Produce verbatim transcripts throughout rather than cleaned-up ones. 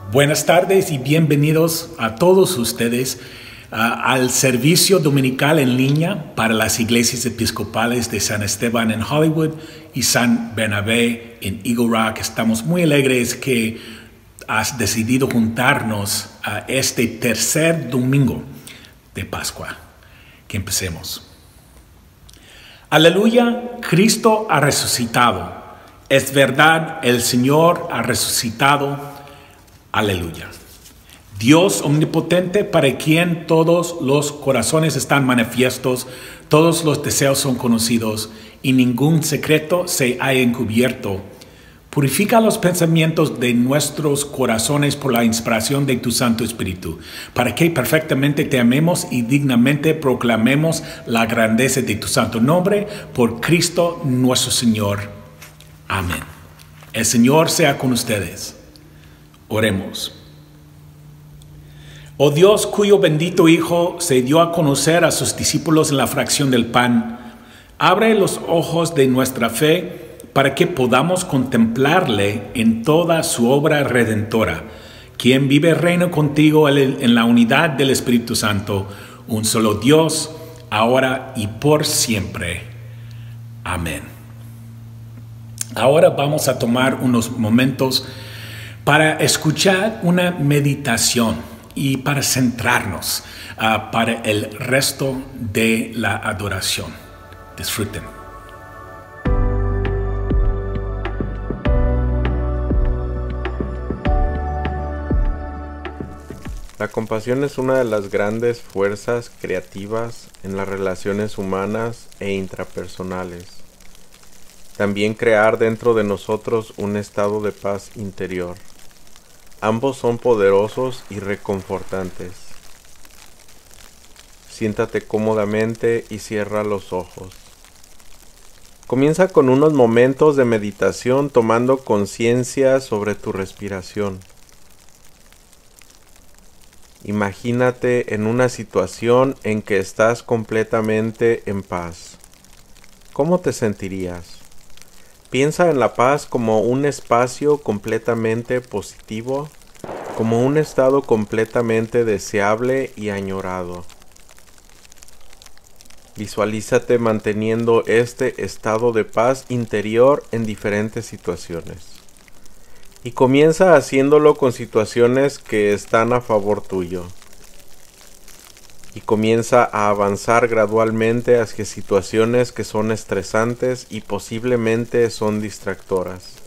Buenas tardes y bienvenidos a todos ustedes uh, al servicio dominical en línea para las iglesias episcopales de San Esteban en Hollywood y San Bernabé en Eagle Rock. Estamos muy alegres que has decidido juntarnos a este tercer domingo de Pascua. Que empecemos. Aleluya, Cristo ha resucitado. Es verdad, el Señor ha resucitado. Aleluya. Dios omnipotente, para quien todos los corazones están manifiestos, todos los deseos son conocidos y ningún secreto se ha encubierto. Purifica los pensamientos de nuestros corazones por la inspiración de tu Santo Espíritu, para que perfectamente te amemos y dignamente proclamemos la grandeza de tu santo nombre por Cristo nuestro Señor. Amén. El Señor sea con ustedes. Oremos. Oh Dios, cuyo bendito Hijo se dio a conocer a sus discípulos en la fracción del pan, abre los ojos de nuestra fe para que podamos contemplarle en toda su obra redentora, quien vive y reina contigo en la unidad del Espíritu Santo, un solo Dios, ahora y por siempre. Amén. Ahora vamos a tomar unos momentos para escuchar una meditación y para centrarnos uh, para el resto de la adoración. Disfruten. La compasión es una de las grandes fuerzas creativas en las relaciones humanas e intrapersonales. También crear dentro de nosotros un estado de paz interior. Ambos son poderosos y reconfortantes. Siéntate cómodamente y cierra los ojos. Comienza con unos momentos de meditación tomando conciencia sobre tu respiración. Imagínate en una situación en que estás completamente en paz. ¿Cómo te sentirías? Piensa en la paz como un espacio completamente positivo, como un estado completamente deseable y añorado. Visualízate manteniendo este estado de paz interior en diferentes situaciones. Y comienza haciéndolo con situaciones que están a favor tuyo. Y comienza a avanzar gradualmente hacia situaciones que son estresantes y posiblemente son distractoras.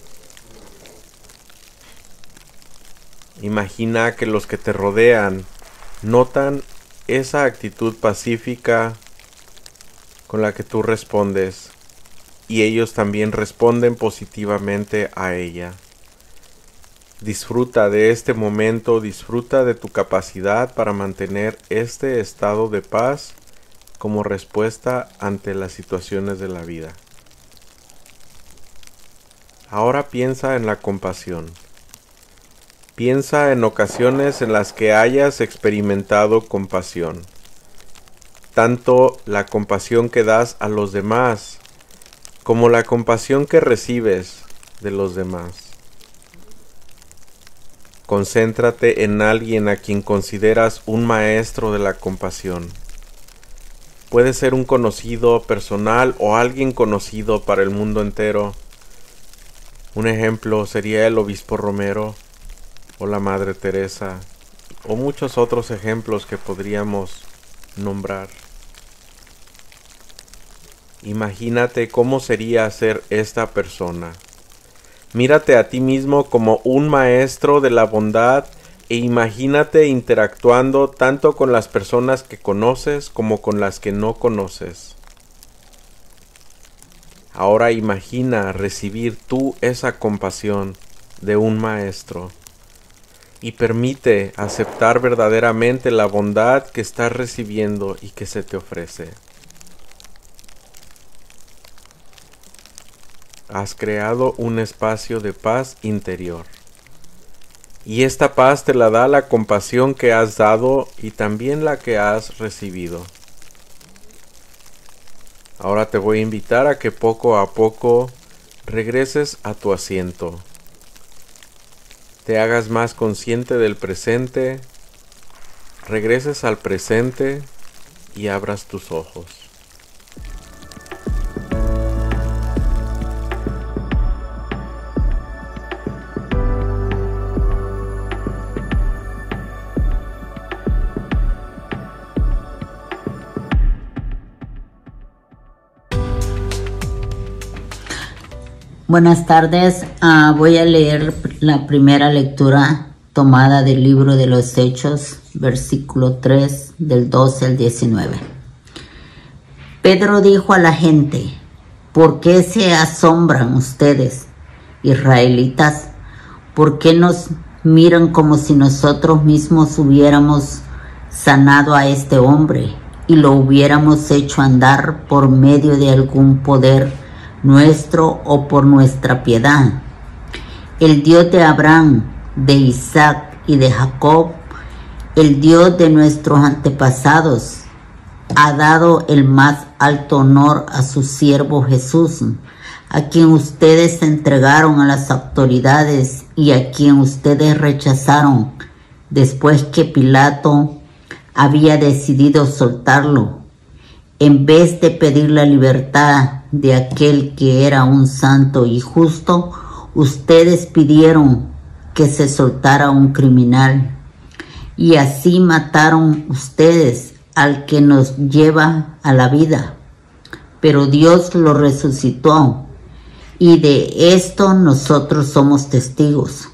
Imagina que los que te rodean notan esa actitud pacífica con la que tú respondes y ellos también responden positivamente a ella. Disfruta de este momento, disfruta de tu capacidad para mantener este estado de paz como respuesta ante las situaciones de la vida. Ahora piensa en la compasión. Piensa en ocasiones en las que hayas experimentado compasión. Tanto la compasión que das a los demás, como la compasión que recibes de los demás. Concéntrate en alguien a quien consideras un maestro de la compasión. Puede ser un conocido personal o alguien conocido para el mundo entero. Un ejemplo sería el obispo Romero o la Madre Teresa o muchos otros ejemplos que podríamos nombrar. Imagínate cómo sería ser esta persona. Mírate a ti mismo como un maestro de la bondad e imagínate interactuando tanto con las personas que conoces como con las que no conoces. Ahora imagina recibir tú esa compasión de un maestro y permite aceptar verdaderamente la bondad que estás recibiendo y que se te ofrece. Has creado un espacio de paz interior. Y esta paz te la da la compasión que has dado y también la que has recibido. Ahora te voy a invitar a que poco a poco regreses a tu asiento. te hagas más consciente del presente, regreses al presente y abras tus ojos. Buenas tardes, uh, voy a leer la primera lectura tomada del libro de los Hechos, versículo tres, del doce al diecinueve. Pedro dijo a la gente: ¿por qué se asombran ustedes, israelitas? ¿Por qué nos miran como si nosotros mismos hubiéramos sanado a este hombre y lo hubiéramos hecho andar por medio de algún poder nuestro o por nuestra piedad? El Dios de Abraham, de Isaac y de Jacob, el Dios de nuestros antepasados, ha dado el más alto honor a su siervo Jesús, a quien ustedes entregaron a las autoridades y a quien ustedes rechazaron después que Pilato había decidido soltarlo. En vez de pedir la libertad de aquel que era un santo y justo, ustedes pidieron que se soltara un criminal. Y así mataron ustedes al que nos lleva a la vida. Pero Dios lo resucitó, y de esto nosotros somos testigos.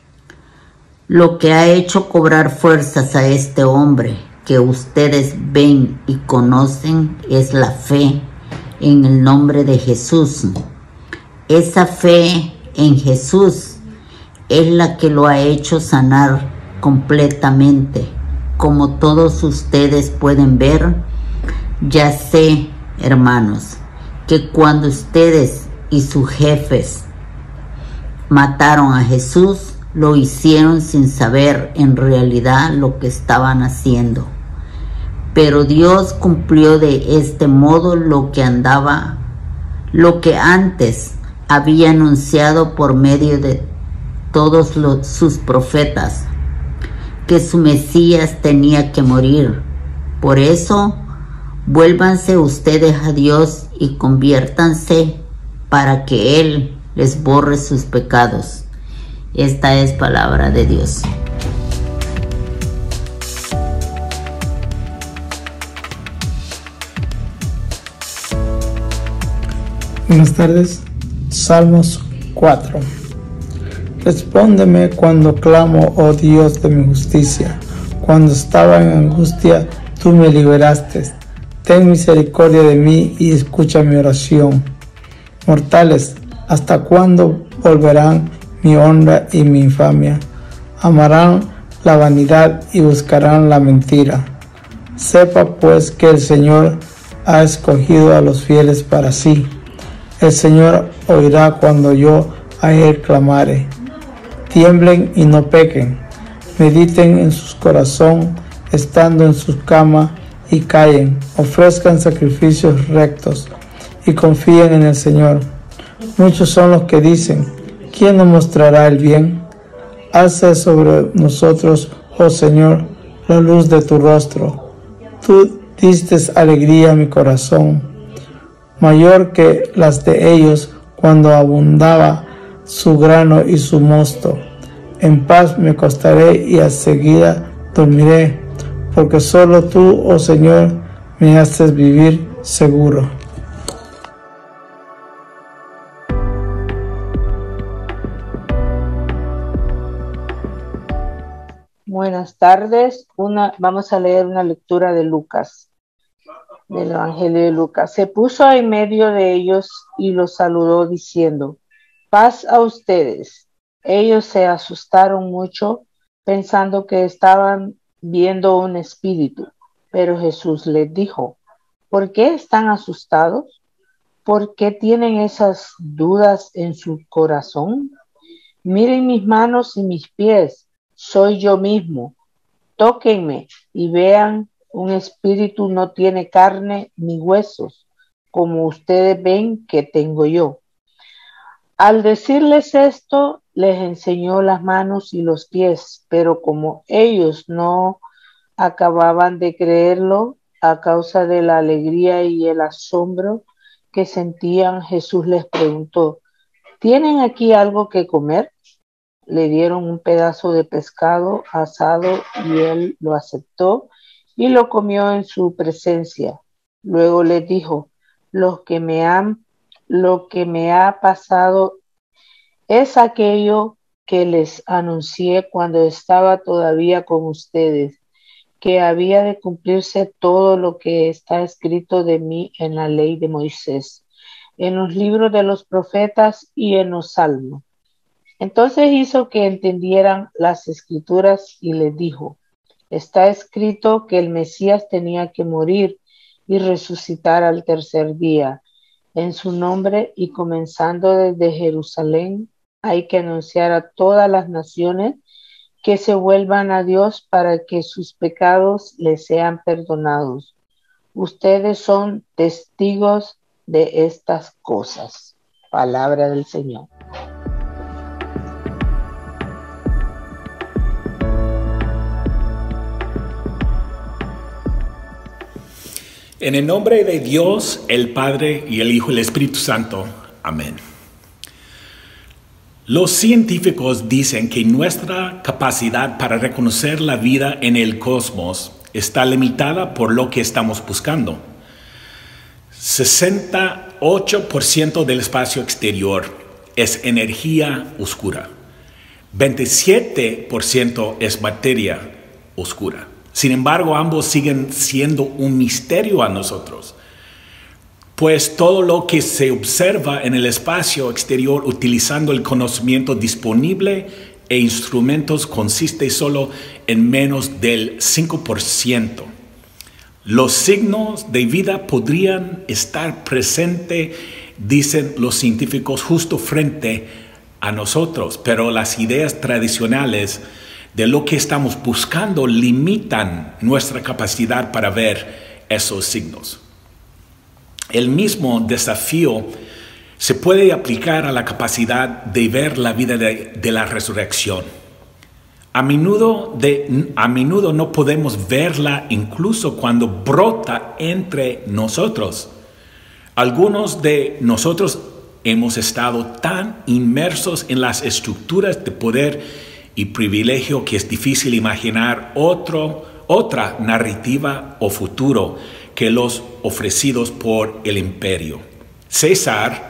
Lo que ha hecho cobrar fuerzas a este hombre que ustedes ven y conocen es la fe en el nombre de Jesús. Esa fe en Jesús es la que lo ha hecho sanar completamente. Como todos ustedes pueden ver, ya sé, hermanos, que cuando ustedes y sus jefes mataron a Jesús, lo hicieron sin saber en realidad lo que estaban haciendo. Pero Dios cumplió de este modo lo que andaba, lo que antes había anunciado por medio de todos los, sus profetas, que su Mesías tenía que morir. Por eso, vuélvanse ustedes a Dios y conviértanse para que Él les borre sus pecados. Esta es palabra de Dios. Buenas tardes. Salmos cuatro. Respóndeme cuando clamo, oh Dios de mi justicia. Cuando estaba en angustia, tú me liberaste. Ten misericordia de mí y escucha mi oración. Mortales, ¿hasta cuándo volverán mi honra y mi infamia? Amarán la vanidad y buscarán la mentira. Sepa pues que el Señor ha escogido a los fieles para sí. El Señor oirá cuando yo a Él clamare. Tiemblen y no pequen. Mediten en su corazón, estando en su cama, y callen. Ofrezcan sacrificios rectos y confíen en el Señor. Muchos son los que dicen: ¿quién nos mostrará el bien? Alza sobre nosotros, oh Señor, la luz de tu rostro. Tú diste alegría a mi corazón, mayor que las de ellos cuando abundaba su grano y su mosto. En paz me acostaré y enseguida dormiré, porque solo tú, oh Señor, me haces vivir seguro. Buenas tardes. Una, vamos a leer una lectura de Lucas, del Evangelio de Lucas. Se puso en medio de ellos y los saludó diciendo: paz a ustedes. Ellos se asustaron mucho, pensando que estaban viendo un espíritu. Pero Jesús les dijo: ¿por qué están asustados? ¿Por qué tienen esas dudas en su corazón? Miren mis manos y mis pies, soy yo mismo. Tóquenme y vean, un espíritu no tiene carne ni huesos, como ustedes ven que tengo yo. Al decirles esto, les enseñó las manos y los pies, pero como ellos no acababan de creerlo a causa de la alegría y el asombro que sentían, Jesús les preguntó, ¿tienen aquí algo que comer? Le dieron un pedazo de pescado asado y él lo aceptó y lo comió en su presencia. Luego les dijo, lo que me han, lo que me ha pasado es aquello que les anuncié cuando estaba todavía con ustedes, que había de cumplirse todo lo que está escrito de mí en la ley de Moisés, en los libros de los profetas y en los salmos. Entonces hizo que entendieran las escrituras y les dijo, está escrito que el Mesías tenía que morir y resucitar al tercer día. En su nombre y comenzando desde Jerusalén, hay que anunciar a todas las naciones que se vuelvan a Dios para que sus pecados les sean perdonados. Ustedes son testigos de estas cosas. Palabra del Señor. En el nombre de Dios, el Padre y el Hijo y el Espíritu Santo. Amén. Los científicos dicen que nuestra capacidad para reconocer la vida en el cosmos está limitada por lo que estamos buscando. sesenta y ocho por ciento del espacio exterior es energía oscura. veintisiete por ciento es materia oscura. Sin embargo, ambos siguen siendo un misterio a nosotros, pues todo lo que se observa en el espacio exterior utilizando el conocimiento disponible e instrumentos consiste solo en menos del cinco por ciento. Los signos de vida podrían estar presentes, dicen los científicos, justo frente a nosotros, pero las ideas tradicionales de lo que estamos buscando limitan nuestra capacidad para ver esos signos. El mismo desafío se puede aplicar a la capacidad de ver la vida de, de la resurrección. A menudo, de, a menudo no podemos verla incluso cuando brota entre nosotros. Algunos de nosotros hemos estado tan inmersos en las estructuras de poder y privilegio que es difícil imaginar otro, otra narrativa o futuro que los ofrecidos por el imperio. César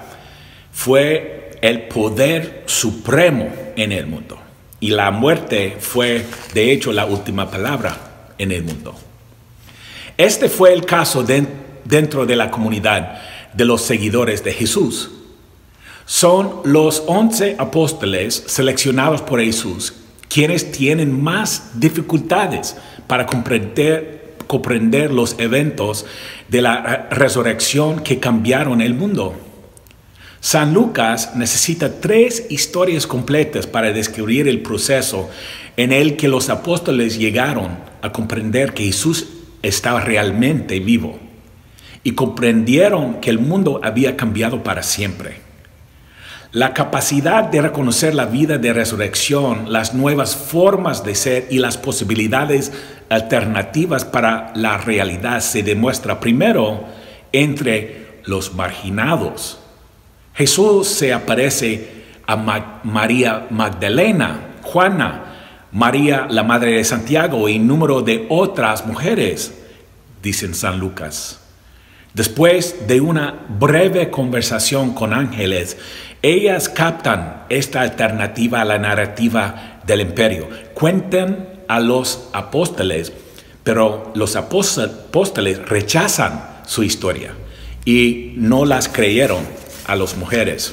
fue el poder supremo en el mundo y la muerte fue de hecho la última palabra en el mundo. Este fue el caso de, dentro de la comunidad de los seguidores de Jesús. Son los once apóstoles seleccionados por Jesús quienes tienen más dificultades para comprender, comprender los eventos de la resurrección que cambiaron el mundo. San Lucas necesita tres historias completas para describir el proceso en el que los apóstoles llegaron a comprender que Jesús estaba realmente vivo y comprendieron que el mundo había cambiado para siempre. La capacidad de reconocer la vida de resurrección, las nuevas formas de ser y las posibilidades alternativas para la realidad se demuestra primero entre los marginados. Jesús se aparece a Ma- María Magdalena, Juana, María la madre de Santiago y número de otras mujeres, dice San Lucas. Después de una breve conversación con ángeles, ellas captan esta alternativa a la narrativa del imperio. Cuentan a los apóstoles, pero los apóstoles rechazan su historia y no las creyeron a las mujeres.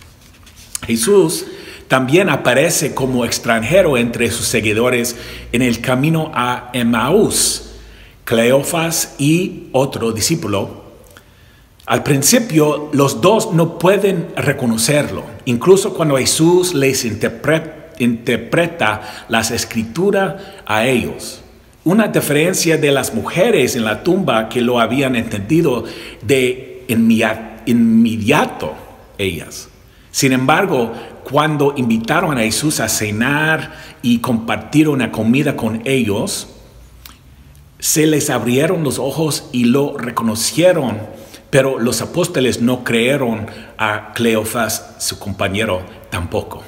Jesús también aparece como extranjero entre sus seguidores en el camino a Emaús. Cleofas y otro discípulo. Al principio, los dos no pueden reconocerlo, incluso cuando Jesús les interpreta, interpreta las escrituras a ellos. Una diferencia de las mujeres en la tumba que lo habían entendido de inmediato ellas. Sin embargo, cuando invitaron a Jesús a cenar y compartir una comida con ellos, se les abrieron los ojos y lo reconocieron, pero los apóstoles no creyeron a Cleofas, su compañero, tampoco.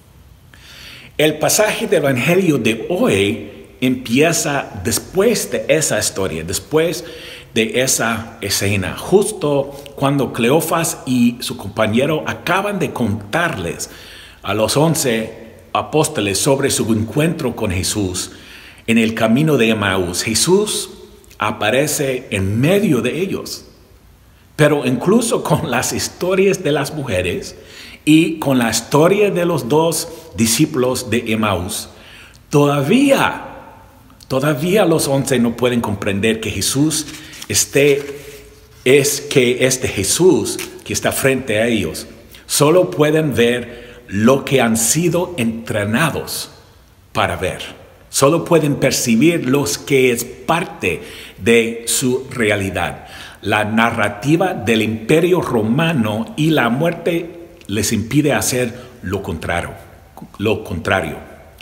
El pasaje del Evangelio de hoy empieza después de esa historia, después de esa escena, justo cuando Cleofas y su compañero acaban de contarles a los once apóstoles sobre su encuentro con Jesús en el camino de Emaús. Jesús aparece en medio de ellos, pero incluso con las historias de las mujeres y con la historia de los dos discípulos de Emaús, todavía, todavía los once no pueden comprender que Jesús este, es que este Jesús que está frente a ellos. Solo pueden ver lo que han sido entrenados para ver. Solo pueden percibir lo que es parte de su realidad. La narrativa del Imperio Romano y la muerte les impide hacer lo contrario. Lo contrario.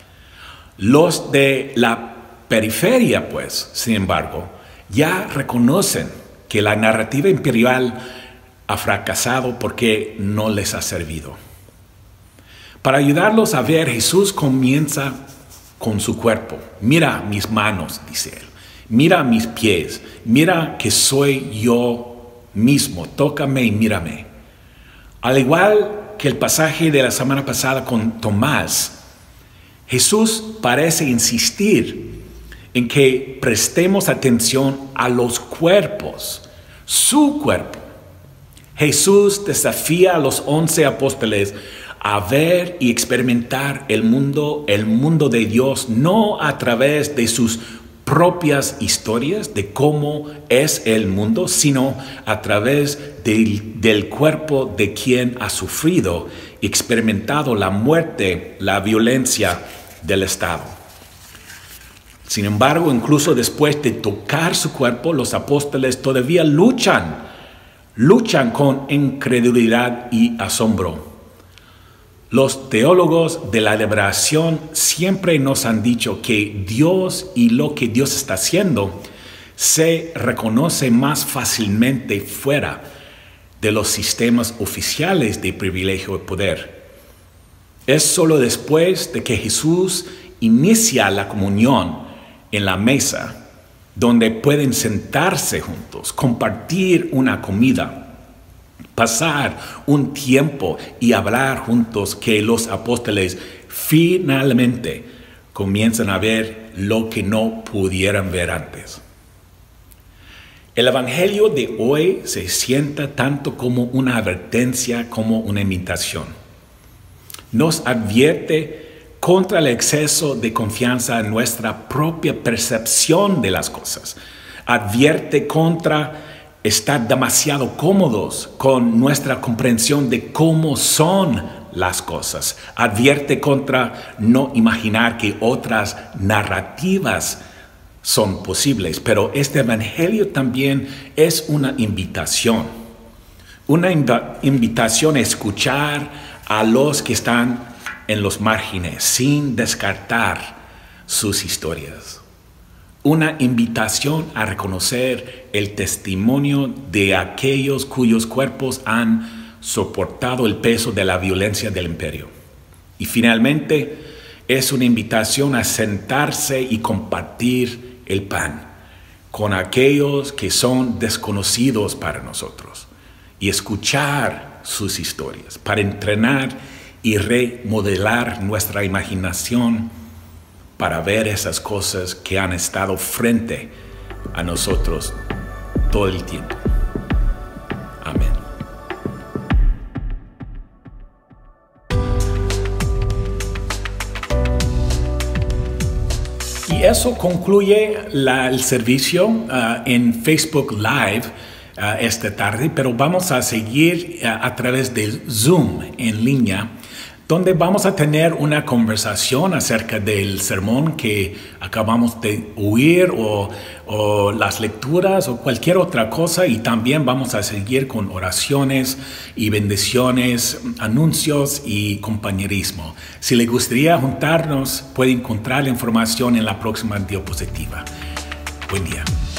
Los de la periferia, pues, sin embargo, ya reconocen que la narrativa imperial ha fracasado porque no les ha servido. Para ayudarlos a ver, Jesús comienza con su cuerpo. Mira mis manos, dice él. Mira mis pies. Mira que soy yo mismo. Tócame y mírame. Al igual que el pasaje de la semana pasada con Tomás, Jesús parece insistir en que prestemos atención a los cuerpos, su cuerpo. Jesús desafía a los once apóstoles a ver y experimentar el mundo, el mundo de Dios, no a través de sus propias historias de cómo es el mundo, sino a través del, del cuerpo de quien ha sufrido y experimentado la muerte, la violencia del Estado. Sin embargo, incluso después de tocar su cuerpo, los apóstoles todavía luchan, luchan con incredulidad y asombro. Los teólogos de la liberación siempre nos han dicho que Dios y lo que Dios está haciendo se reconoce más fácilmente fuera de los sistemas oficiales de privilegio y poder. Es solo después de que Jesús inicia la comunión en la mesa, donde pueden sentarse juntos, compartir una comida, pasar un tiempo y hablar juntos, que los apóstoles finalmente comienzan a ver lo que no pudieran ver antes. El Evangelio de hoy se sienta tanto como una advertencia como una invitación. Nos advierte contra el exceso de confianza en nuestra propia percepción de las cosas. Advierte contra estar demasiado cómodos con nuestra comprensión de cómo son las cosas. Advierte contra no imaginar que otras narrativas son posibles. Pero este evangelio también es una invitación. Una inv- invitación a escuchar a los que están en los márgenes, sin descartar sus historias. Una invitación a reconocer el testimonio de aquellos cuyos cuerpos han soportado el peso de la violencia del imperio. Y finalmente, es una invitación a sentarse y compartir el pan con aquellos que son desconocidos para nosotros y escuchar sus historias para entrenar y remodelar nuestra imaginación para ver esas cosas que han estado frente a nosotros todo el tiempo. Amén. Y eso concluye la, el servicio uh, en Facebook Live uh, esta tarde, pero vamos a seguir uh, a través de Zoom en línea donde vamos a tener una conversación acerca del sermón que acabamos de oír o, o las lecturas o cualquier otra cosa, y también vamos a seguir con oraciones y bendiciones, anuncios y compañerismo. Si le gustaría juntarnos, puede encontrar la información en la próxima diapositiva. Buen día.